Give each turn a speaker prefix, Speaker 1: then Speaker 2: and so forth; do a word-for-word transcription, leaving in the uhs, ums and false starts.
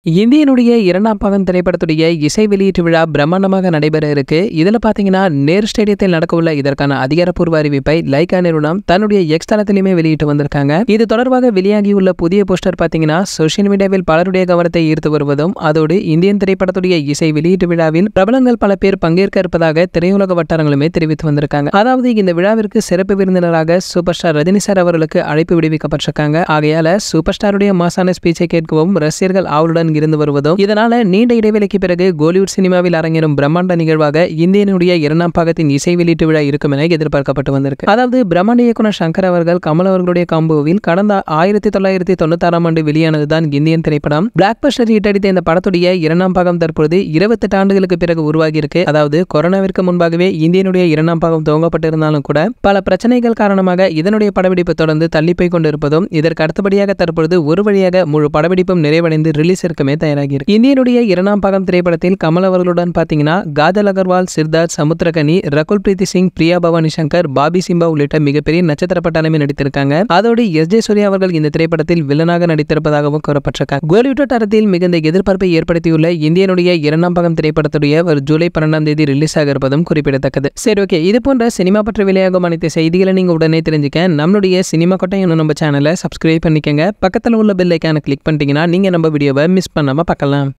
Speaker 1: இந்தியனுடைய இரண்டாம் பாகம் திரைப்படத்துடைய இசை வெளியீட்டு விழா பிரம்மாண்டமாக நடைபெற இருக்கு. இதுல பாத்தீங்கன்னா நேரு ஸ்டேடியத்தில் நடக்கவுள்ள இதற்கான அதிகாரப்பூர்வ அறிவிப்பை லைகா நிறுவனம் தன்னுடைய எக்ஸ் தளத்திலுமே வெளியிட்டு வந்திருக்காங்க. இது தொடர்பாக வெளியாகியுள்ள புதிய போஸ்டர் பாத்தீங்கன்னா சோசியல் மீடியாவில் பலருடைய கவனத்தை ஈர்த்து வருவதும் அதோடு இந்தியன் திரைப்படத்துடைய இசை வெளியீட்டு விழாவில் பிரபலங்கள் பல பேர் பங்கேற்க இருப்பதாக திரையுலக வட்டாரங்களுமே தெரிவித்து வந்திருக்காங்க. அதாவது இந்த விழாவிற்கு சிறப்பு விருந்தினராக சூப்பர் ஸ்டார் ரஜினி சார் அவர்களுக்கு அழைப்பு விடுவிக்கப்பட்டிருக்காங்க. ஆகையால சூப்பர் ஸ்டாருடைய மாசான ஸ்பீச்சை கேட்கவும் ரசிகர்கள் ஆவலுடன் இருந்து வருவதும் இதனால நீண்ட இடைவெளிக்கு பிறகு கோலிவுட் சினிமாவில் அரங்கேறும் பிரம்மாண்ட நிகழ்வாக இந்தியனுடைய இரண்டாம் பாகத்தின் இசை வெளியீட்டு விழா இருக்கும் என எதிர்பார்க்கப்பட்டு வந்திருக்கு. அதாவது பிரம்மாண்ட இயக்குனர் சங்கர் அவர்கள் கமல் அவர்களுடைய காம்போவில் கடந்த ஆயிரத்தி தொள்ளாயிரத்தி தொண்ணூத்தி ஆறாம் ஆண்டு வெளியானதுதான் இந்தியன் திரைப்படம். பிளாக் பஸ்டர் ஹிட் அடித்த இந்த படத்துடைய இரண்டாம் பாகம் தற்பொழுது இருபத்தி எட்டு ஆண்டுகளுக்கு பிறகு உருவாகி இருக்கு. அதாவது கொரோனாவிற்கு முன்பாகவே இந்தியனுடைய இரண்டாம் பாகம் துவங்கப்பட்டிருந்தாலும் கூட பல பிரச்சனைகள் காரணமாக இதனுடைய படப்பிடிப்பு தொடர்ந்து தள்ளிப்போய் கொண்டிருப்பதும் இதற்கு அடுத்தபடியாக தற்பொழுது ஒரு வழியாக முழு படப்பிடிப்பும் நிறைவடைந்து ரிலீஸ் இருக்க தயாராகி இருக்கு. இந்தியனுடைய இரண்டாம் பாகம் திரைப்படத்தில் கமல் அவர்களுடன் பாத்தீங்கன்னா காஜல் அகர்வால், சித்தார்த், சமுத்திரகனி, ரகுல் பிரீத்தி சிங், பிரியா பவானி சங்கர், பாபி சிம்பா உள்ளிட்ட மிகப்பெரிய நட்சத்திர பட்டாளமே நடித்திருக்காங்க. அதோடு எஸ் ஜே சூர்யா அவர்கள் இந்த திரைப்படத்தில் வில்லனாக நடித்திருப்பதாகவும் கூறப்பட்டிருக்காங்க. கோலிவுட் தரத்தில் மிகுந்த எதிர்பார்ப்பை ஏற்படுத்தியுள்ள இந்தியனுடைய இரண்டாம் பாகம் திரைப்படத்துடைய ஒரு ஜூலை பன்னெண்டாம் தேதி ரிலீஸ் ஆக இருப்பதும் குறிப்பிடத்தக்கது. சரி, ஓகே, இது போன்ற சினிமா பற்றி வெளியாகும் அனைத்து செய்திகளை நீங்க உடனே தெரிஞ்சுக்க நம்மளுடைய சினிமா கொட்டையன் நம்ம சேனலை சப்ஸ்கிரைப் பண்ணிக்கங்க. பக்கத்தில் உள்ள பெல் ஐக்கானை கிளிக் பண்ணிட்டீங்கன்னா நீங்க நம்ம வீடியோவை மிஸ் பண்ணாம பார்க்கலாம்.